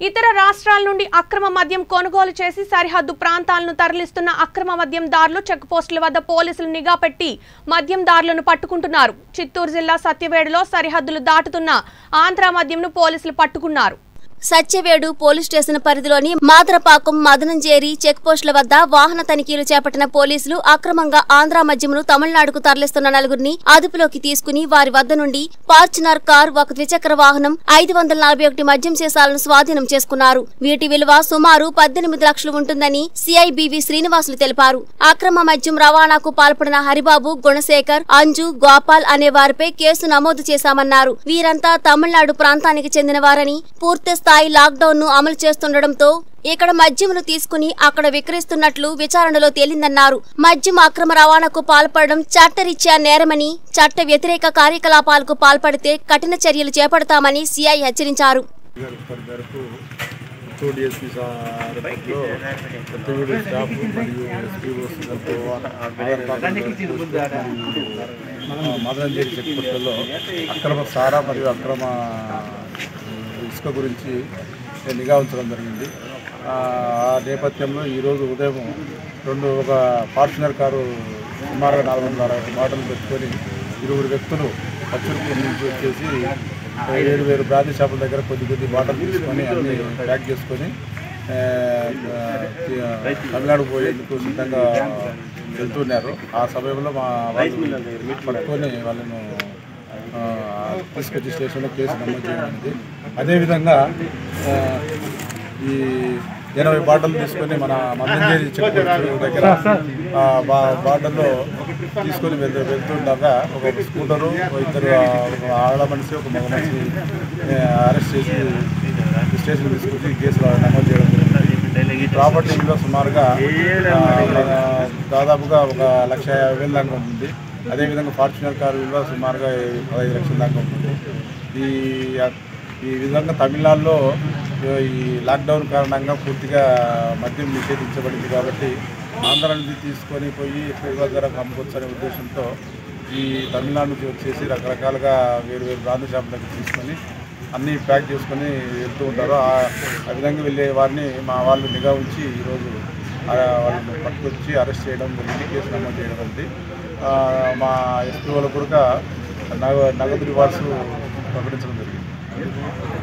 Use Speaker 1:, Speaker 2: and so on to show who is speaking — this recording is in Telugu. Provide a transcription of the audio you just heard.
Speaker 1: ఇతర రాష్ట్రాల నుండి అక్రమ మద్యం కొనుగోలు చేసి సరిహద్దు ప్రాంతాలను తరలిస్తున్న అక్రమ మద్యం దారులు చెక్ పోస్టుల వద్ద పోలీసులు నిఘా పెట్టి మద్యం దారులను పట్టుకుంటున్నారు. చిత్తూరు జిల్లా సత్యవేడులో సరిహద్దులు దాటుతున్న ఆంధ్ర మద్యంను పోలీసులు పట్టుకున్నారు.
Speaker 2: సత్యవేడు పోలీస్ స్టేషన్ పరిధిలోని మాదరపాకం మదనంజేరి చెక్ పోస్టుల వద్ద వాహన తనిఖీలు చేపట్టిన పోలీసులు అక్రమంగా ఆంధ్ర మద్యమును తమిళనాడుకు తరలిస్తున్న నలుగురిని అదుపులోకి తీసుకుని వారి వద్ద నుండి ఫార్చునర్ కార్, ఒక ద్విచక్ర వాహనం, 541 మద్యం సీసాలను స్వాధీనం చేసుకున్నారు. వీటి విలువ సుమారు 18 లక్షలు ఉంటుందని సిఐబివి శ్రీనివాసులు తెలిపారు. అక్రమ మద్యం రవాణాకు పాల్పడిన హరిబాబు, గుణశేఖర్, అంజు, గోపాల్ అనే వారిపై కేసు నమోదు చేశామన్నారు. వీరంతా తమిళనాడు ప్రాంతానికి చెందిన వారని, పూర్తి స్థాయి లాక్డౌన్ ను అమలు చేస్తుండటంతో ఇక్కడ మద్యమును తీసుకుని అక్కడ విక్రయిస్తున్నట్లు విచారణలో తేలిందన్నారు. మద్యం అక్రమ రవాణాకు పాల్పడడం చట్టరీత్యా నేరమని, చట్ట వ్యతిరేక కార్యకలాపాలకు పాల్పడితే కఠిన చర్యలు చేపడతామని సిఐ హెచ్చరించారు.
Speaker 3: మదనంజేరి చెక్ పోస్టుల్లో అక్రమ సారా మరియు అక్రమ ఇసుక గురించి నిఘా ఉంచడం జరిగింది. ఆ నేపథ్యంలో ఈరోజు ఉదయం ఒక ఫార్చునర్ కారు సుమారుగా 460 బాటలు పెట్టుకొని 20 వ్యక్తులు పచ్చూరుపూర్ నుంచి వచ్చేసి వేరు బ్రాంతి షాపుల దగ్గర కొద్ది బాటలు తీసుకొని అన్ని ప్యాక్ చేసుకొని తమిళనాడు పోయేందుకు సిద్ధంగా వెళ్తున్నారు. ఆ సమయంలో మా వాళ్ళు పట్టుకొని వాళ్ళను తీసుకొచ్చి స్టేషన్లో కేసు నమోదు చేయడానికి, అదేవిధంగా ఈ 80 బాటలు తీసుకొని మన మదనంజేరి చెక్ పోస్ట్ దగ్గర బాటల్లో తీసుకొని వెళ్తుండగా ఒక స్కూటరు, ఇద్దరు ఆడ మనిషి, ఒక మగ మనిషి అరెస్ట్ చేసి స్టేషన్ తీసుకొచ్చి కేసులు నమోదు చేయడం జరిగింది. ప్రాపర్టీ విలువ సుమారుగా దాదాపుగా 1,50,000 దాకా ఉంటుంది. అదేవిధంగా ఫార్చునర్ కారు విలువ సుమారుగా 15 లక్షల దాకా ఉంటుంది. ఈ విధంగా తమిళనాడులో ఈ లాక్డౌన్ కారణంగా పూర్తిగా మద్యం నిషేధించబడింది కాబట్టి ఆంధ్ర నుంచి తీసుకొని పోయి ఎక్కువ ధరకు అమ్ముకోవచ్చు అనే ఉద్దేశంతో ఈ తమిళనాడు నుంచి వచ్చేసి రకరకాలుగా వేరు బ్రాంతి షాపుల దగ్గర తీసుకొని అన్నీ ప్యాక్ చేసుకొని వెళ్తూ ఉంటారు. ఆ విధంగా వెళ్ళే వారిని మా వాళ్ళు నిఘా ఉంచి ఈరోజు వాళ్ళని పట్టుకొచ్చి అరెస్ట్ చేయడం జరిగింది, కేసు నమోదు చేయడం జరిగింది. మా ఎస్పీ వాళ్ళకు కూడా నగదు రివార్డ్స్ ప్రకటించడం జరిగింది.